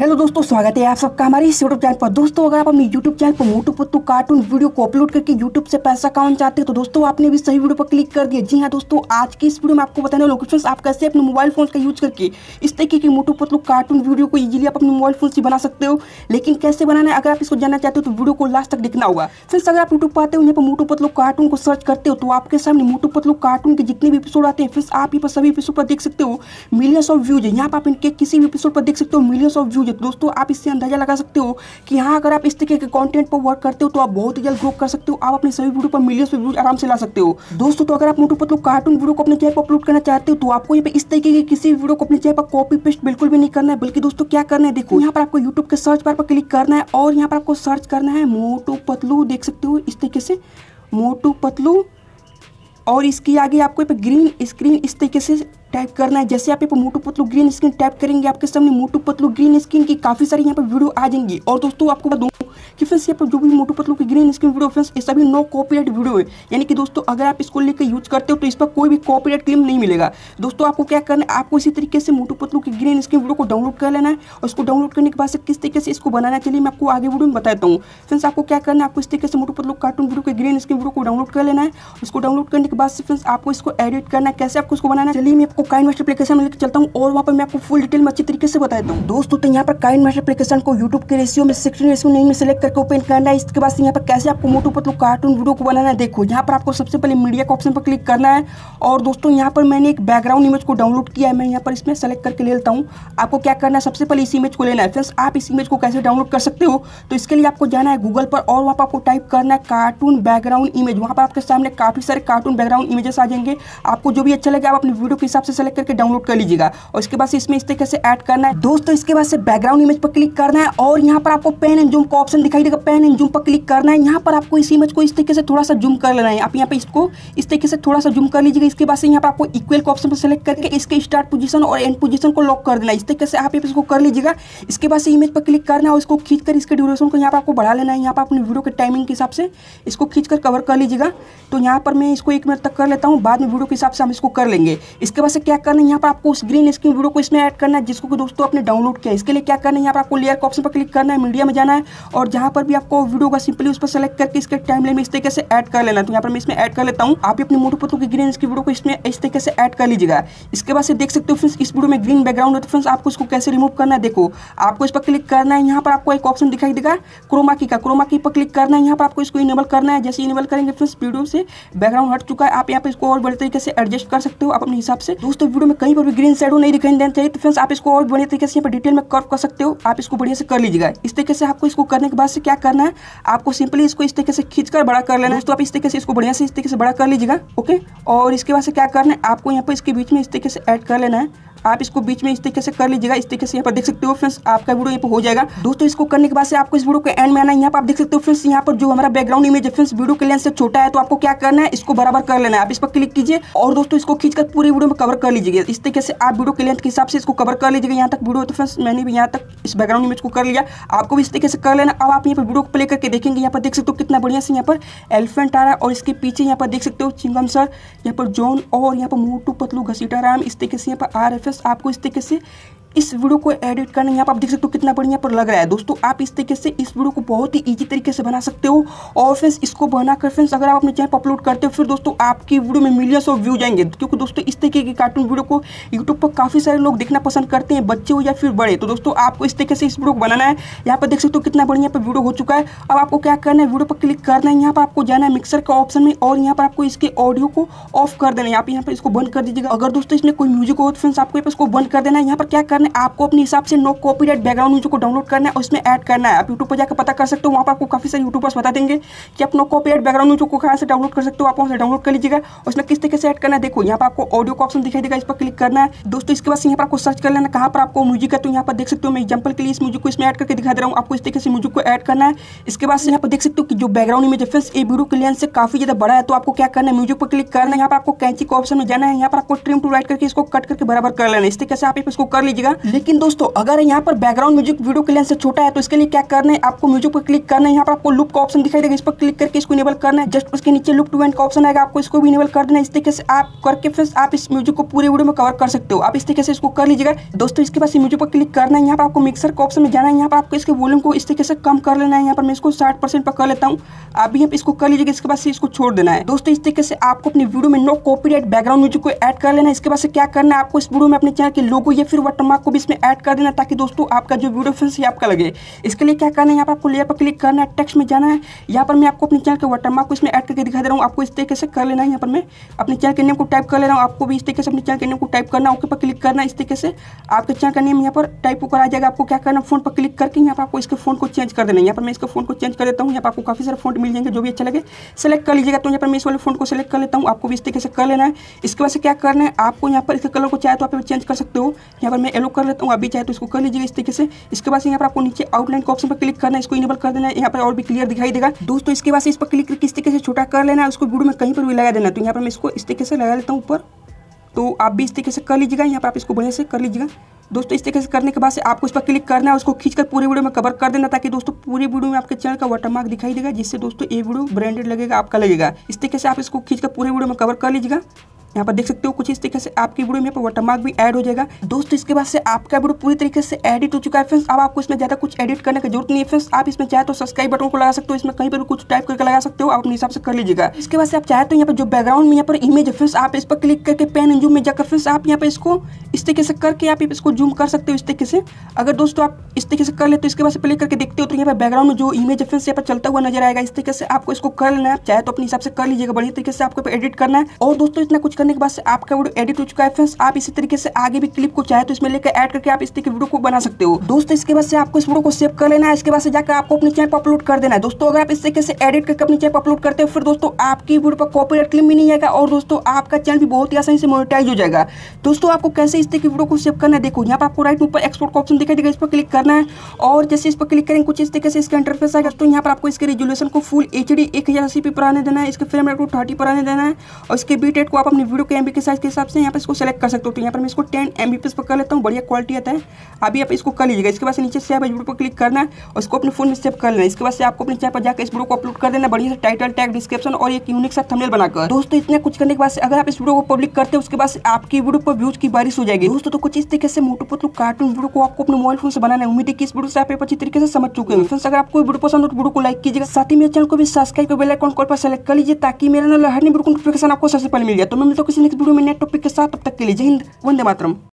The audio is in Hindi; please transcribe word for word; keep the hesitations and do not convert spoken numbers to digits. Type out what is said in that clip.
हेलो दोस्तों, स्वागत है आप सबका हमारे इस यूट्यूब चैनल पर। दोस्तों, अगर आप अपनी यूट्यूब चैनल पर मोटू पतलू कार्टून वीडियो को अपलोड करके यूट्यूब से पैसा कमाना चाहते हैं तो दोस्तों आपने भी सही वीडियो पर क्लिक कर दिया। जी हाँ दोस्तों, आज की इस वीडियो में आपको बताने वाला हूं कि आप कैसे अपने मोबाइल फोन का यूज करके इस तरीके की मोटू पतलू कार्टून वीडियो को इजीली आप अपने मोबाइल फोन से बना सकते हो। लेकिन कैसे बनाना है, अगर आप इसको जानना चाहते हो तो वीडियो को लास्ट तक देखना होगा। फ्रेंड्स, अगर आप यूट्यूब पर आते हो, यहाँ पर मोटू पतलू कार्टून को सर्च करते हो तो आपके सामने मोटू पतलू कार्टून के जितने भी एपिसोड आते हैं फ्रेंड्स, आप यहाँ पर सभी एपिसोड पर देख सकते हो मिलियंस ऑफ व्यूज है। यहाँ पर आप इनके किसी भी एपिसोड पर देख सकते हो मिलियंस ऑफ व्यूज है। दोस्तों, आप इससे अंदाजा लगा सकते हो कि हाँ, अगर आप इस तरीके के कंटेंट पर वर्क करते हो तो आप बहुत ही जल्द ग्रो कर सकते हो। आप अपने सभी वीडियो पर मिलियंस व्यूज आराम से ला सकते हो। दोस्तों, तो अगर आप मोटू पतलू कार्टून वीडियो को अपने चैनल पर अपलोड करना चाहते हो तो आपको यहाँ पे इस तरीके की किसी वीडियो को अपने चैनल पर कॉपी पेस्ट बिल्कुल भी नहीं करना है, बल्कि दोस्तों क्या करना है, देखो यहाँ पर आपको यूट्यूब के सर्च बार पर क्लिक करना है और यहाँ पर आपको सर्च करना है मोटू पतलू। देख सकते हो इस तरीके से मोटू पतलू, और इसकी आगे आपको यहाँ पे ग्रीन स्क्रीन इस तरीके से टाइप करना है। जैसे आप Motu Patlu green screen type करेंगे, आपके सामने मोटू पतलू ग्रीन स्क्रीन की काफी सारी यहाँ पर वीडियो आ जाएंगी। और दोस्तों आपको बता दूं कि फ्रेंड्स यहाँ पर जो भी मोटू पतलू की ग्रीन स्क्रीन वीडियो फ्रेंड्स, ये सभी नो कॉपीराइट वीडियो है। यानी कि दोस्तों अगर आप इसको लेकर यूज करते हो तो इस पर कोई भी कॉपीराइट क्लेम नहीं मिलेगा। दोस्तों, आपको क्या करना है, आपको इसी तरीके से मोटू पतलू की ग्रीन स्क्रीन वीडियो को डाउनलोड कर लेना है और उसको डाउनलोड करने के बाद से किस तरीके से इसको बनाना चाहिए मैं आपको आगे वीडियो में बताता हूँ। फ्रेंड्स, आपको क्या करना है, आपको इस तरीके से मोटू पतलू कार्टून वीडियो के ग्रीन स्क्रीन वीडियो को डाउनलोड कर लेना है। उसको डाउनलोड करने के बाद से फ्रेंड्स आपको इसको एडिट करना है। कैसे आपको इसको बनाना है, चलिए मैं आपको काइनमास्टर एप्लीकेशन लेकर चलता हूं और वहां पर मैं आपको फुल डिटेल में अच्छी तरीके से बताता हूं। दोस्तों, तो यहाँ पर काइनमास्टर एप्लीकेशन को यूट्यूब के रेशियो में सिक्सटीन रेशियो नाइन में सेलेक्ट करके ओपन करना है। इसके बाद यहाँ पर कैसे आपको मोटू पतलू कार्टून वीडियो को बनाना है, देखो यहाँ पर आपको सबसे पहले मीडिया का ऑप्शन पर क्लिक करना है। और दोस्तों यहाँ पर मैंने एक बैकग्राउंड इमेज को डाउनलोड किया है, मैं यहाँ पर इसमें सेलेक्ट करके ले लेता हूँ। आपको क्या करना है, सबसे पहले इस इमेज को लेना है। फ्रेंड्स, आप इस इमेज को कैसे डाउनलोड कर सकते हो, तो इसके लिए आपको जाना है गूगल पर और वहाँ पर आपको टाइप करना है कार्टून बैकग्राउंड इमेज। वहाँ पर आपके सामने काफी सारे कार्टून बैकग्राउंड इमेजेस आ जाएंगे। आपको जो भी अच्छा लगे आप अपने वीडियो के हिसाब से सेलेक्ट करके डाउनलोड कर लीजिएगा और इसके बाद इसमें इस तरीके से ऐड करना है। दोस्तों, इसके बाद से बैकग्राउंड इमेज पर क्लिक करना है और यहाँ पर आपको पेन एंड जूम का ऑप्शन दिखाई देगा, पेन एंड जूम पर क्लिक करना है। यहाँ पर आपको इस इमेज को इस तरीके से थोड़ा सा जूम कर लेना है। आप यहाँ पे इसको इस तरीके से थोड़ा सा जूम कर लीजिएगा। इसके बाद से यहाँ पर आपको इक्वल का ऑप्शन पर सेलेक्ट करके इसके स्टार्ट पोजीशन और एंड पोजीशन को लॉक कर देना है। इस तरीके से आप इसको कर लीजिएगा। इसके बाद से इमेज पर क्लिक करना है और इसको खींच कर इसके ड्यूरेशन को यहाँ पर आपको बढ़ा लेना है। यहाँ पर अपनी वीडियो के टाइमिंग के हिसाब से इसको खींच कर कवर कर लीजिएगा। तो यहाँ पर मैं इसको एक मिनट तक कर लेता हूँ, बाद में वीडियो के हिसाब से हम इसको कर लेंगे। इसके बाद से क्या करना है, यहाँ पर आपको उस ग्रीन स्क्रीन वीडियो को इसमें ऐड करना है जिसको दोस्तों आपने डाउनलोड किया। इसके लिए क्या करना है, यहाँ पर आपको लेयर का ऑप्शन पर क्लिक करना है, मीडिया में जाना है और जहाँ पर भी आपको वीडियो का सिंपली उस पर सेलेक्ट करके इसके टाइमलाइन में इस तरीके से ऐड कर लेना है। तो यहाँ पर मैं इसमें ऐड कर लेता हूँ। आप भी अपने मोटू पतलू की ग्रीन स्क्रीन वीडियो को इसमें इस तरीके से ऐड कर लीजिएगा। इसके बाद से देख सकते हो फ्रेंड्स, इस वीडियो में ग्रीन बैकग्राउंड है। तो फ्रेंड्स, आपको इसको कैसे रिमूव करना है, देखो आपको इस पर क्लिक करना है। यहाँ पर आपको एक ऑप्शन दिखाई देगा क्रोमा की का, क्रोमा की पर क्लिक करना है। यहाँ पर आपको इसको इनेबल करना है। जैसे इनेबल करेंगे फ्रेंड्स, वीडियो से बैकग्राउंड हट चुका है। आप यहाँ पर इसको और बड़े तरीके से एडजस्ट कर सकते हो आप अपने हिसाब से। दोस्तों, वीडियो में कहीं पर भी ग्रीन शैडो नहीं दिखाई देना चाहिए। तो फ्रेंड्स, आप इसको और बढ़िया तरीके से यहाँ पर डिटेल में कर्व कर सकते हो। आप इसको बढ़िया से कर लीजिएगा। इस तरीके से आपको इसको करने के बाद से क्या करना है, आपको सिंपली इसको इस तरीके से खींचकर बड़ा कर लेना है। तो आप इस तरीके से इसको बढ़िया से इस तरीके से बड़ा कर लीजिएगा। ओके, और इसके बाद से क्या करना है, आपको यहाँ पर इसके बीच में इस तरीके से ऐड कर लेना है। आप इसको बीच में इस तरीके से कर लीजिएगा। इस तरीके से यहाँ पर देख सकते हो फ्रेंड्स, आपका वीडियो यहाँ पर हो जाएगा। दोस्तों, इसको करने के बाद से आपको इस वीडियो के एंड में आना है। यहाँ पर आप देख सकते हो फ्रेंड्स, यहाँ पर जो हमारा बैकग्राउंड इमेज है फ्रेंड्स, वीडियो के लेंथ से छोटा है। तो आपको क्या करना है, इसको बराबर कर लेना है। आप इस पर क्लिक कीजिए और दोस्तों इसको खींचकर पूरी वीडियो में कवर कर लीजिएगा। इस तरीके से आप वीडियो के लेंथ के हिसाब से इसको कवर कर लीजिएगा। यहाँ तक वीडियो तो फ्रेंड्स मैंने भी यहाँ तक इस बैकग्राउंड इमेज को कर लिया। आपको भी इस तरीके से कर लेना। अब आप यहाँ पर वीडियो को प्ले करके देखेंगे। यहाँ पर देख सकते हो कितना बढ़िया से यहाँ पर एलिफेंट आ रहा है और इसके पीछे यहाँ पर देख सकते हो चिंगम सर, यहाँ पर जॉन और यहाँ पर मोटू पतलू घसीटा राम इस तरीके से यहाँ पर आ रहे हैं। आपको इस तरीके से इस वीडियो को एडिट करना, यहाँ पर आप देख सकते हो कितना बढ़िया पर लग रहा है। दोस्तों, आप इस तरीके से इस वीडियो को बहुत ही इजी तरीके से बना सकते हो। और फ्रेंड्स, इसको बनाकर फ्रेंड्स अगर आप अपने चैनल पर अपलोड करते हो फिर दोस्तों आपकी वीडियो में मिलियंस ऑफ व्यू जाएंगे। क्योंकि दोस्तों इस तरीके की कार्टून वीडियो को यूट्यूब पर काफी सारे लोग देखना पसंद करते हैं, बच्चे हो या फिर बड़े। तो दोस्तों आपको इस तरीके से इस वीडियो को बनाना है। यहाँ पर देख सकते हो कितना बढ़िया पर वीडियो हो चुका है। अब आपको क्या करना है, वीडियो पर क्लिक करना है। यहाँ पर आपको जाना है मिक्सर का ऑप्शन में और यहाँ पर आपको इसके ऑडियो को ऑफ कर देना है। आप यहाँ पर इसको बंद कर दीजिएगा। अगर दोस्तों इसमें कोई म्यूजिक हो तो फ्रेंड्स आपको इसको बंद कर देना है। यहाँ पर क्या करना है, आपको अपने हिसाब से नो कॉपीराइट बैकग्राउंड म्यूजिक को डाउनलोड करना है और उसमें ऐड करना है। आप यूट्यूब पर जाकर पता कर सकते हो, वहाँ पर आपको काफी सारे यूट्यूबर्स बता देंगे कि आप नो कॉपीराइट बैकग्राउंड म्यूजिक को कहाँ से डाउनलोड कर सकते हो। आप वहाँ से डाउनलोड कर लीजिएगा। उसमें किस तरीके से ऐड करना है, देखो यहाँ पर आपको ऑडियो का ऑप्शन दिखाई देगा, इस पर क्लिक करना है। दोस्तों, इसके बाद यहाँ पर आपको सर्च कर लेना कहाँ पर आपको म्यूजिक है। तो यहाँ पर देख सकते हो, मैं एग्जाम्पल के लिए इस म्यूजिक को इसमें ऐड करके दिखा दे रहा हूँ। आपको इस तरीके से म्यूजिक को ऐड करना है। इसके बाद यहाँ पर देख सकते हो कि जो बैकग्राउंड इमेज है फ्रेंड्स, ये वीडियो के लेंथ से काफी ज्यादा बड़ा है। तो आपको क्या करना है, म्यूजिक पर क्लिक करना है। यहाँ पर आपको कैंची के ऑप्शन में जाना है। यहाँ पर आपको ट्रिम टू राइट करके इसको कट करके बराबर कर लेना है। इस तरीके से आप इसको कर लीजिएगा। जाएगा। लेकिन दोस्तों अगर यहाँ पर बैकग्राउंड म्यूजिक वीडियो के लेंथ से छोटा है तो इसके लिए क्या करना है, आपको म्यूजिक पर क्लिक करना है। यहाँ पर आपको लूप का ऑप्शन दिखाई देगा, इस पर क्लिक करके इसको इनेबल करना है। जस्ट उसके नीचे लूप टू एंड का ऑप्शन आएगा, आपको इसको भी इनेबल कर देना है। इस तरीके से आप करके फ्रेंड्स आप इस म्यूजिक को पूरे वीडियो में कवर कर सकते हो। आप इस तरीके से इसको कर लीजिएगा दोस्तों। इसके बाद म्यूजिक पर क्लिक करना है, यहाँ पर आपको मिक्सर के ऑप्शन में जाना है। यहाँ पर आपको इसके वॉल्यूम को इस तरीके से कम कर लेना है। यहाँ पर मैं इसको साठ परसेंट पर कर लेता हूँ, आप भी इसको कर लीजिएगा। इसके बाद से इसको छोड़ देना है दोस्तों। इस तरीके से आपको अपनी वीडियो में नो कॉपीराइट बैकग्राउंड म्यूजिक को ऐड कर लेना है। इसके बाद से क्या करना है, आपको इस वीडियो में अपने चैनल के लोगो या फिर वाटरमार्क को भी इसमें ऐड कर देना, ताकि दोस्तों आपका जो वीडियो फ्रेंड्स ये आपका लगे। इसके लिए क्या करना है, यहाँ पर आपको लेयर पर क्लिक करना है, टेक्स्ट में जाना है। यहाँ पर मैं आपको अपने चैनल के वाटरमार्क को इसमें ऐड करके दिखा दे रहा हूँ, आपको इस तरीके से कर लेना है। यहाँ पर मैं अपने चैनल के नेम को टाइप कर ले रहा हूँ, आपको भी इस तरीके से अपने चैनल के नेम को टाइप करना है। ओके पर क्लिक करना है। इस तरीके से आपके चैनल का नेम यहाँ पर टाइप होकर आ जाएगा। आपको क्या करना है, फोन पर क्लिक करके यहाँ पर आपको इसके फोन को चेंज कर देना है। यहाँ पर मैं इसके फोन को चेंज कर देता हूँ। यहाँ पर आपको काफी सारे फोन मिल जाएंगे, जो भी अच्छा लगे सेलेक्ट कर लीजिएगा। तो यहाँ पर मैं इस वाले फोन को सेलेक्ट कर लेता हूँ, आपको भी इस तरीके से कर लेना है। इसके बाद से क्या करना है, आपको यहाँ पर इसके कलर को चाहे तो आप चेंज कर सकते हो। यहाँ पर मैं येलो कर लेता हूँ, आप भी चाहे तो इसको कर लीजिएगा इस तरीके से। इसके बाद से यहाँ पर आपको नीचे आउटलाइन के ऑप्शन पर क्लिक करना है, इसको इनेबल कर देना है। यहाँ पर और भी क्लियर दिखाई देगा दोस्तों। इसके बाद से इस पर क्लिक करके इस तरीके से छोटा कर लेना है, उसको वीडियो में कहीं पर भी लगा देना है। तो यहाँ पर मैं इसको इस तरीके से लगा लेता हूँ ऊपर, तो आप भी इस तरीके से कर लीजिएगा। यहाँ पर आप इसको बढ़िया से कर लीजिएगा दोस्तों। इस तरीके से करने के बाद से आपको इस पर क्लिक करना है, उसको खींचकर पूरे वीडियो में कवर कर देना, ताकि दोस्तों पूरी वीडियो में आपके चैनल का वाटरमार्क दिखाई देगा, जिससे दोस्तों ये वीडियो ब्रांडेड लगेगा, आपका लगेगा। इस तरीके से आप इसको खींचकर पूरे वीडियो में कवर कर लीजिएगा। यहाँ पर देख सकते हो कुछ इस तरीके से आपकी वीडियो में यहाँ पर वाटरमार्क भी ऐड हो जाएगा दोस्तों। इसके बाद से आपका वीडियो पूरी तरीके से एडिट हो चुका है फ्रेंड्स। अब आपको इसमें ज़्यादा कुछ एडिट करने की जरूरत नहीं है फ्रेंड्स। आप इसमें चाहे तो सब्सक्राइब बटन को लगा सकते हो, इसमें कहीं पर भी कुछ टाइप करके लगा सकते हो, आप अपने हिसाब से कर लीजिएगा। इसके बाद से आप चाहे तो यहाँ पर जो बैकग्राउंड में यहाँ पर इमेज है फ्रेंड्स, आप इस पर क्लिक करके पेन एंड जूम में जाकर फ्रेंड्स आप यहाँ पर इसको इस तरीके से करके आप इसको जूम कर सकते हो इस तरीके से। अगर दोस्तों आप इस तरीके से कर लेते हो, इसके बाद से प्ले करके देखते हो तो यहाँ पर बैकग्राउंड में जो इमेज है फ्रेंड्स यहाँ पर चलता हुआ नजर आएगा। इस तरीके से आपको इसको कर लेना है, चाहे तो अपने हिसाब से कर लीजिएगा, बढ़िया तरीके से आपको एडिट करना है। और दोस्तों इतना कुछ करने के बाद से आपका वीडियो एडिट हो चुका है फ्रेंड्स। आप इसी तरीके से आगे भी क्लिप को चाहे तो इसमें लेकर ऐड करके आप इस तरीके वीडियो को बना सकते हो दोस्तों। इसके बाद से आपको इस वीडियो को सेव कर लेना है। इसके बाद से जाकर आपको अपने चैनल पर अपलोड कर देना है दोस्तों। अगर आप इस तरीके से एडिट करके अपने चैनल पर अपलोड करते हो, फिर दोस्तों आपकी वीडियो पर कॉपीराइट क्लेम भी नहीं आएगा, और दोस्तों आपका चैनल भी बहुत ही आसानी से मोनेटाइज हो जाएगा। दोस्तों आपको कैसे इस तरीके वीडियो को सेव करना है, देखो यहाँ पर आपको राइट ऊपर एक्सपोर्ट का ऑप्शन दिखाई देगा, इस पर क्लिक करना है। और जैसे इस पर क्लिक करेंगे कुछ इस तरीके से इसका इंटरफेस आएगा। तो यहाँ पर आपको इसके रेजोल्यूशन को फुल एच डी एक हजार अस्सी पर आने देना है, इसके फ्रेम रेट को थर्टी पर आने देना है, और इसके बीट रेट को आप अपनी वीडियो के एमबी के साइज के हिसाब से यहाँ पर इसको सेलेक्ट कर सकते हो। तो यहाँ पर मैं इसको टेन एमबीपीएस पर कर लेता हूँ, बढ़िया क्वालिटी आता है, अभी आप इसको कर लीजिएगा। इसके बाद से नीचे सेव वीडियो पर क्लिक करना है और इसको अपने फोन में सेव कर लेना है। इसके बाद से आपको अपने चैनल पर जाकर इस वीडियो को अपलोड कर देना, बढ़िया से टाइटल टैग डिस्क्रिप्शन और एक यूनिक सा थंबनेल बनाकर। दोस्तों इतने कुछ करने के बाद से अगर आप इस वीडियो को पब्लिक करते हो, उसके बाद से आपकी वीडियो पर व्यूज की बारिश हो जाएगी दोस्तों। तो कुछ इस तरीके से मोटू पतलू कार्टून वीडियो को आपको अपने मोबाइल फोन से बनाना है। उम्मीद है कि इस वीडियो से आप अच्छी तरीके से समझ चुके हैं फ्रेंड्स। अगर आपको वीडियो पसंद हो तो वीडियो को लाइक कीजिएगा, साथ ही मेरे चैनल को भी सब्सक्राइब कर बेल आइकन कॉल पर सेलेक्ट कर लीजिए, ताकि मेरा हर वीडियो नोटिफिकेशन आपको सबसे पहले मिल जाए। तो मैं मिलता हूं किसी नेक्स्ट वीडियो में नए टॉपिक के साथ, तब तक के लिए जय हिंद, वंदे मातरम।